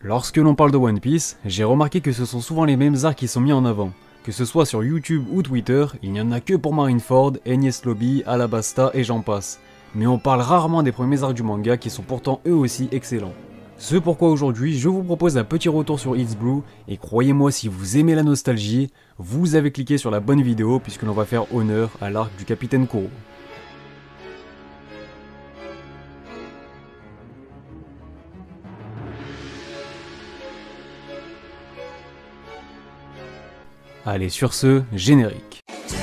Lorsque l'on parle de One Piece, j'ai remarqué que ce sont souvent les mêmes arcs qui sont mis en avant. Que ce soit sur YouTube ou Twitter, il n'y en a que pour Marineford, Enies Lobby, Alabasta et j'en passe. Mais on parle rarement des premiers arcs du manga qui sont pourtant eux aussi excellents. C'est pourquoi aujourd'hui je vous propose un petit retour sur It's Blue, et croyez-moi, si vous aimez la nostalgie, vous avez cliqué sur la bonne vidéo puisque l'on va faire honneur à l'arc du capitaine Kuro. Allez, sur ce, générique.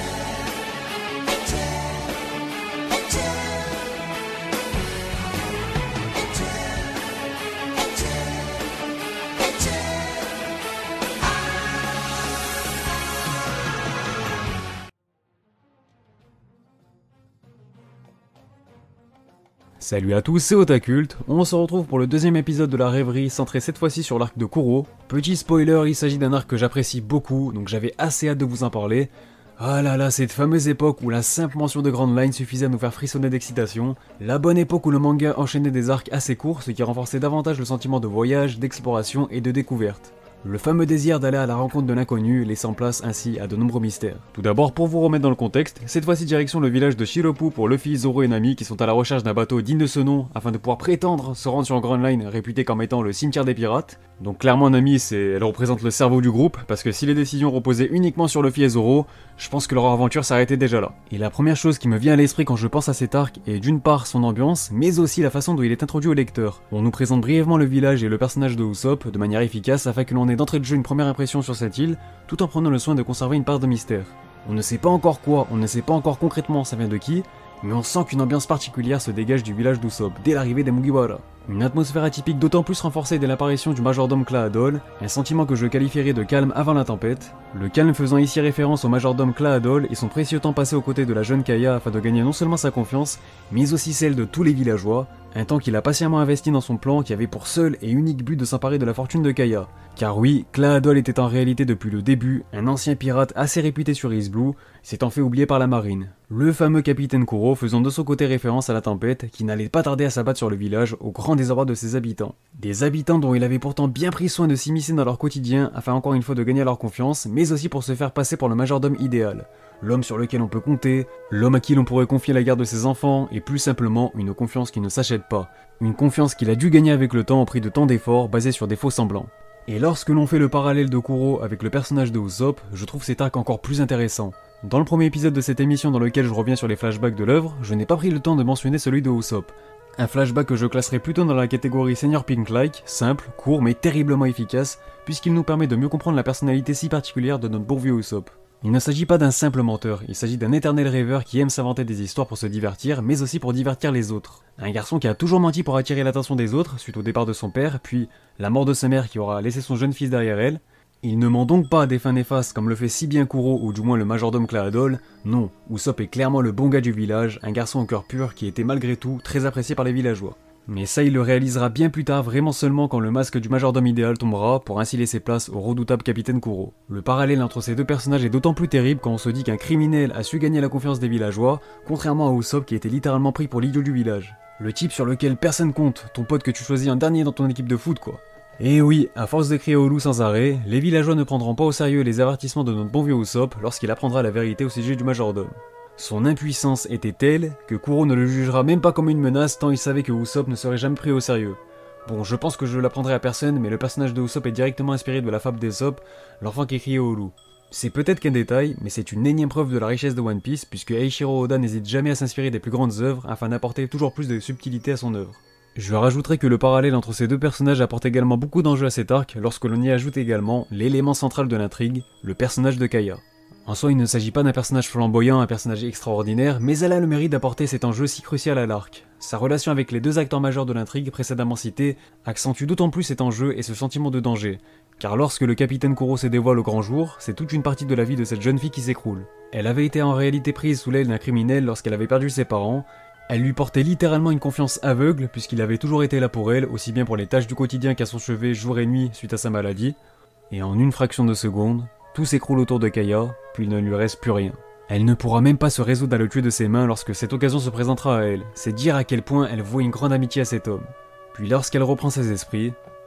Salut à tous, c'est Otakult, on se retrouve pour le deuxième épisode de la rêverie centré cette fois-ci sur l'arc de Kuro. Petit spoiler, il s'agit d'un arc que j'apprécie beaucoup, donc j'avais assez hâte de vous en parler. Ah là là, cette fameuse époque où la simple mention de Grand Line suffisait à nous faire frissonner d'excitation. La bonne époque où le manga enchaînait des arcs assez courts, ce qui renforçait davantage le sentiment de voyage, d'exploration et de découverte. Le fameux désir d'aller à la rencontre de l'inconnu, laissant place ainsi à de nombreux mystères. Tout d'abord, pour vous remettre dans le contexte, cette fois-ci direction le village de Shiropu pour Luffy, Zoro et Nami qui sont à la recherche d'un bateau digne de ce nom afin de pouvoir prétendre se rendre sur Grand Line réputé comme étant le cimetière des pirates. Donc clairement Nami, elle représente le cerveau du groupe, parce que si les décisions reposaient uniquement sur Luffy et Zoro, je pense que leur aventure s'arrêtait déjà là. Et la première chose qui me vient à l'esprit quand je pense à cet arc est d'une part son ambiance, mais aussi la façon dont il est introduit au lecteur. On nous présente brièvement le village et le personnage de Usopp de manière efficace afin que l'on ait d'entrée de jeu une première impression sur cette île, tout en prenant le soin de conserver une part de mystère. On ne sait pas encore quoi, on ne sait pas encore concrètement ça vient de qui, mais on sent qu'une ambiance particulière se dégage du village d'Usopp dès l'arrivée des Mugiwara. Une atmosphère atypique d'autant plus renforcée dès l'apparition du majordome Claadol, un sentiment que je qualifierais de calme avant la tempête, le calme faisant ici référence au majordome Claadol et son précieux temps passé aux côtés de la jeune Kaya afin de gagner non seulement sa confiance, mais aussi celle de tous les villageois, un temps qu'il a patiemment investi dans son plan qui avait pour seul et unique but de s'emparer de la fortune de Kaya. Car oui, Claadol était en réalité depuis le début un ancien pirate assez réputé sur Is Blue, s'étant fait oublier par la marine. Le fameux capitaine Kuro faisant de son côté référence à la tempête qui n'allait pas tarder à s'abattre sur le village au grand désarroi de ses habitants. Des habitants dont il avait pourtant bien pris soin de s'immiscer dans leur quotidien afin encore une fois de gagner leur confiance, mais aussi pour se faire passer pour le majordome idéal. L'homme sur lequel on peut compter, l'homme à qui l'on pourrait confier la garde de ses enfants, et plus simplement une confiance qui ne s'achète pas. Une confiance qu'il a dû gagner avec le temps au prix de tant d'efforts basés sur des faux semblants. Et lorsque l'on fait le parallèle de Kuro avec le personnage de Usopp, je trouve cet arc encore plus intéressant. Dans le premier épisode de cette émission dans lequel je reviens sur les flashbacks de l'œuvre, je n'ai pas pris le temps de mentionner celui de Usopp. Un flashback que je classerai plutôt dans la catégorie Senior Pink-like, simple, court mais terriblement efficace, puisqu'il nous permet de mieux comprendre la personnalité si particulière de notre bon vieux Usopp. Il ne s'agit pas d'un simple menteur, il s'agit d'un éternel rêveur qui aime s'inventer des histoires pour se divertir, mais aussi pour divertir les autres. Un garçon qui a toujours menti pour attirer l'attention des autres, suite au départ de son père, puis la mort de sa mère qui aura laissé son jeune fils derrière elle. Il ne ment donc pas à des fins néfastes comme le fait si bien Kuro ou du moins le majordome Claadol, non, Usopp est clairement le bon gars du village, un garçon au cœur pur qui était malgré tout très apprécié par les villageois. Mais ça il le réalisera bien plus tard, vraiment seulement quand le masque du majordome idéal tombera, pour ainsi laisser place au redoutable capitaine Kuro. Le parallèle entre ces deux personnages est d'autant plus terrible quand on se dit qu'un criminel a su gagner la confiance des villageois, contrairement à Usopp qui était littéralement pris pour l'idiot du village. Le type sur lequel personne compte, ton pote que tu choisis en dernier dans ton équipe de foot quoi. Et oui, à force de crier au loup sans arrêt, les villageois ne prendront pas au sérieux les avertissements de notre bon vieux Usopp lorsqu'il apprendra la vérité au sujet du majordome. Son impuissance était telle que Kuro ne le jugera même pas comme une menace tant il savait que Usopp ne serait jamais pris au sérieux. Bon, je pense que je l'apprendrai à personne, mais le personnage de Usopp est directement inspiré de la fable d'Aesop, l'enfant qui criait au loup. C'est peut-être qu'un détail, mais c'est une énième preuve de la richesse de One Piece, puisque Eiichiro Oda n'hésite jamais à s'inspirer des plus grandes œuvres afin d'apporter toujours plus de subtilité à son œuvre. Je rajouterai que le parallèle entre ces deux personnages apporte également beaucoup d'enjeux à cet arc lorsque l'on y ajoute également l'élément central de l'intrigue, le personnage de Kaya. En soi, il ne s'agit pas d'un personnage flamboyant, un personnage extraordinaire, mais elle a le mérite d'apporter cet enjeu si crucial à l'arc. Sa relation avec les deux acteurs majeurs de l'intrigue précédemment cités accentue d'autant plus cet enjeu et ce sentiment de danger, car lorsque le capitaine Kuro se dévoile au grand jour, c'est toute une partie de la vie de cette jeune fille qui s'écroule. Elle avait été en réalité prise sous l'aile d'un criminel lorsqu'elle avait perdu ses parents. Elle lui portait littéralement une confiance aveugle puisqu'il avait toujours été là pour elle, aussi bien pour les tâches du quotidien qu'à son chevet jour et nuit suite à sa maladie. Et en une fraction de seconde, tout s'écroule autour de Kaya, puis il ne lui reste plus rien. Elle ne pourra même pas se résoudre à le tuer de ses mains lorsque cette occasion se présentera à elle. C'est dire à quel point elle voue une grande amitié à cet homme. Puis lorsqu'elle reprend ses esprits,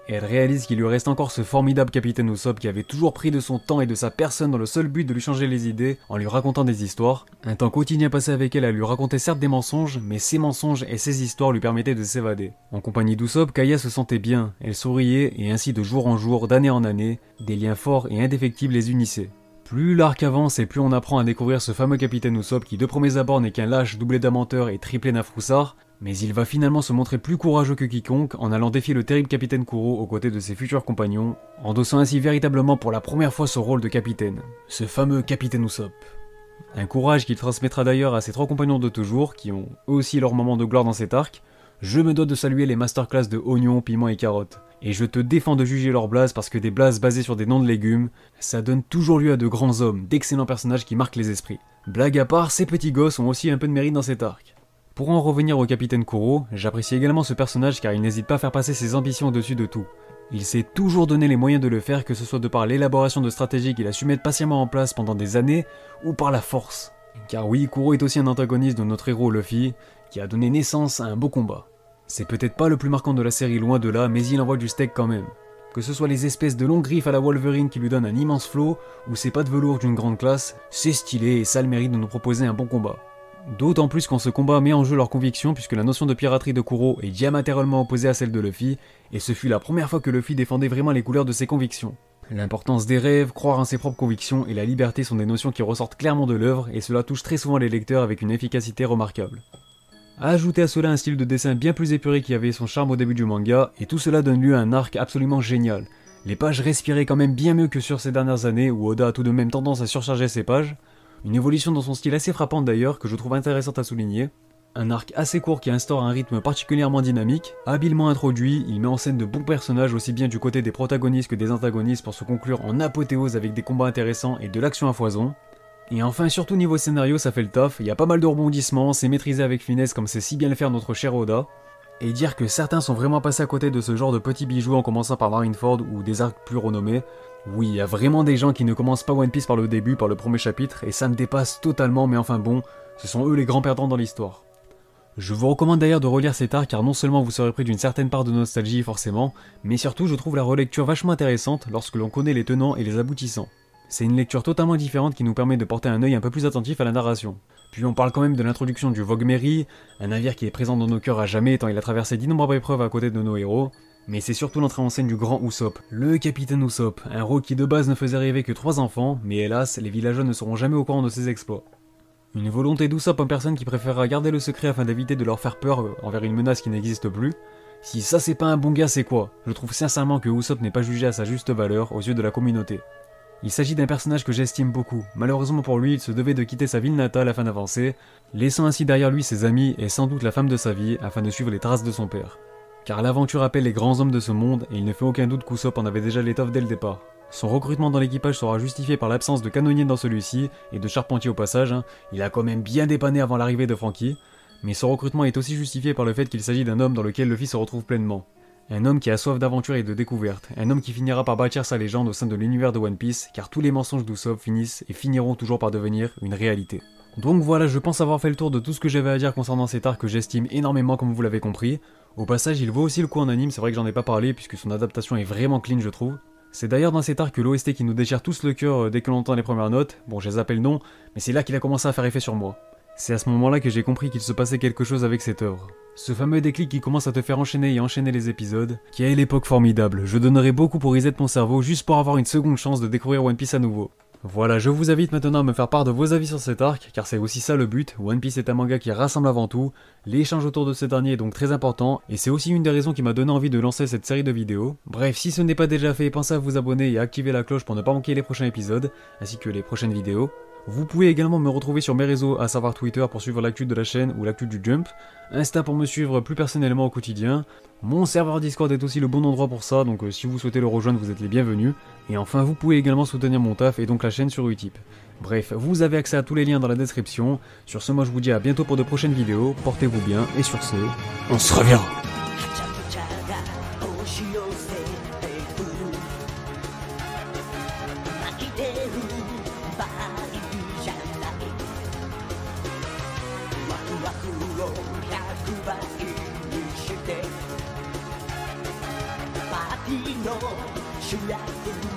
et elle réalise qu'il lui reste encore ce formidable capitaine Usopp qui avait toujours pris de son temps et de sa personne dans le seul but de lui changer les idées en lui racontant des histoires. Un temps quotidien passé avec elle à lui raconter certes des mensonges, mais ces mensonges et ces histoires lui permettaient de s'évader. En compagnie d'Usopp, Kaya se sentait bien, elle souriait et ainsi de jour en jour, d'année en année, des liens forts et indéfectibles les unissaient. Plus l'arc avance et plus on apprend à découvrir ce fameux capitaine Usopp qui de premiers abords n'est qu'un lâche doublé d'un menteur et triplé d'un froussard, mais il va finalement se montrer plus courageux que quiconque en allant défier le terrible capitaine Kuro aux côtés de ses futurs compagnons, endossant ainsi véritablement pour la première fois ce rôle de capitaine, ce fameux capitaine Usopp. Un courage qu'il transmettra d'ailleurs à ses 3 compagnons de toujours, qui ont eux aussi leur moment de gloire dans cet arc. Je me dois de saluer les masterclass de oignons, piments et carottes. Et je te défends de juger leurs blases parce que des blases basées sur des noms de légumes, ça donne toujours lieu à de grands hommes, d'excellents personnages qui marquent les esprits. Blague à part, ces petits gosses ont aussi un peu de mérite dans cet arc. Pour en revenir au capitaine Kuro, j'apprécie également ce personnage car il n'hésite pas à faire passer ses ambitions au-dessus de tout. Il s'est toujours donné les moyens de le faire, que ce soit de par l'élaboration de stratégies qu'il a su mettre patiemment en place pendant des années, ou par la force. Car oui, Kuro est aussi un antagoniste de notre héros Luffy, qui a donné naissance à un beau combat. C'est peut-être pas le plus marquant de la série, loin de là, mais il envoie du steak quand même. Que ce soit les espèces de longues griffes à la Wolverine qui lui donnent un immense flow, ou ses pattes velours d'une grande classe, c'est stylé et ça a le mérite de nous proposer un bon combat. D'autant plus quand ce combat met en jeu leurs convictions puisque la notion de piraterie de Kuro est diamétralement opposée à celle de Luffy, et ce fut la première fois que Luffy défendait vraiment les couleurs de ses convictions. L'importance des rêves, croire en ses propres convictions et la liberté sont des notions qui ressortent clairement de l'œuvre et cela touche très souvent les lecteurs avec une efficacité remarquable. Ajoutez à cela un style de dessin bien plus épuré qui avait son charme au début du manga, et tout cela donne lieu à un arc absolument génial. Les pages respiraient quand même bien mieux que sur ces dernières années où Oda a tout de même tendance à surcharger ses pages. Une évolution dans son style assez frappante d'ailleurs, que je trouve intéressante à souligner. Un arc assez court qui instaure un rythme particulièrement dynamique, habilement introduit, il met en scène de bons personnages aussi bien du côté des protagonistes que des antagonistes pour se conclure en apothéose avec des combats intéressants et de l'action à foison. Et enfin, surtout niveau scénario, ça fait le taf, il y a pas mal de rebondissements, c'est maîtrisé avec finesse comme sait si bien le faire notre cher Oda. Et dire que certains sont vraiment passés à côté de ce genre de petits bijoux en commençant par Marineford ou des arcs plus renommés. Oui, il y a vraiment des gens qui ne commencent pas One Piece par le début, par le premier chapitre, et ça me dépasse totalement, mais enfin bon, ce sont eux les grands perdants dans l'histoire. Je vous recommande d'ailleurs de relire cet arc car non seulement vous serez pris d'une certaine part de nostalgie forcément, mais surtout je trouve la relecture vachement intéressante lorsque l'on connaît les tenants et les aboutissants. C'est une lecture totalement différente qui nous permet de porter un œil un peu plus attentif à la narration. Puis on parle quand même de l'introduction du Vogue Mary, un navire qui est présent dans nos cœurs à jamais tant il a traversé d'innombrables épreuves à côté de nos héros, mais c'est surtout l'entrée en scène du grand Usopp, le capitaine Usopp, un héros qui de base ne faisait rêver que 3 enfants, mais hélas, les villageois ne seront jamais au courant de ses exploits. Une volonté d'Usopp en personne qui préférera garder le secret afin d'éviter de leur faire peur envers une menace qui n'existe plus. Si ça c'est pas un bon gars, c'est quoi? Je trouve sincèrement que Usopp n'est pas jugé à sa juste valeur aux yeux de la communauté. Il s'agit d'un personnage que j'estime beaucoup. Malheureusement pour lui, il se devait de quitter sa ville natale afin d'avancer, laissant ainsi derrière lui ses amis et sans doute la femme de sa vie afin de suivre les traces de son père. Car l'aventure appelle les grands hommes de ce monde et il ne fait aucun doute qu'Usopp en avait déjà l'étoffe dès le départ. Son recrutement dans l'équipage sera justifié par l'absence de canonnier dans celui-ci, et de charpentier au passage, il a quand même bien dépanné avant l'arrivée de Franky, mais son recrutement est aussi justifié par le fait qu'il s'agit d'un homme dans lequel Luffy se retrouve pleinement. Un homme qui a soif d'aventure et de découverte, un homme qui finira par bâtir sa légende au sein de l'univers de One Piece, car tous les mensonges d'Usopp finissent et finiront toujours par devenir une réalité. Donc voilà, je pense avoir fait le tour de tout ce que j'avais à dire concernant cet arc que j'estime énormément comme vous l'avez compris. Au passage, il vaut aussi le coup en anime, c'est vrai que j'en ai pas parlé puisque son adaptation est vraiment clean je trouve. C'est d'ailleurs dans cet arc que l'OST qui nous déchire tous le cœur dès que l'on entend les premières notes, bon je les appelle non, mais c'est là qu'il a commencé à faire effet sur moi. C'est à ce moment-là que j'ai compris qu'il se passait quelque chose avec cette œuvre. Ce fameux déclic qui commence à te faire enchaîner et enchaîner les épisodes, qui a l'époque formidable, je donnerais beaucoup pour reset mon cerveau juste pour avoir une seconde chance de découvrir One Piece à nouveau. Voilà, je vous invite maintenant à me faire part de vos avis sur cet arc, car c'est aussi ça le but, One Piece est un manga qui rassemble avant tout, l'échange autour de ce dernier est donc très important, et c'est aussi une des raisons qui m'a donné envie de lancer cette série de vidéos. Bref, si ce n'est pas déjà fait, pensez à vous abonner et à activer la cloche pour ne pas manquer les prochains épisodes, ainsi que les prochaines vidéos. Vous pouvez également me retrouver sur mes réseaux, à savoir Twitter pour suivre l'actu de la chaîne ou l'actu du Jump, Insta pour me suivre plus personnellement au quotidien, mon serveur Discord est aussi le bon endroit pour ça, donc si vous souhaitez le rejoindre vous êtes les bienvenus, et enfin vous pouvez également soutenir mon taf et donc la chaîne sur Utip. Bref, vous avez accès à tous les liens dans la description, sur ce moi je vous dis à bientôt pour de prochaines vidéos, portez-vous bien, et sur ce, on se revient. Party 主役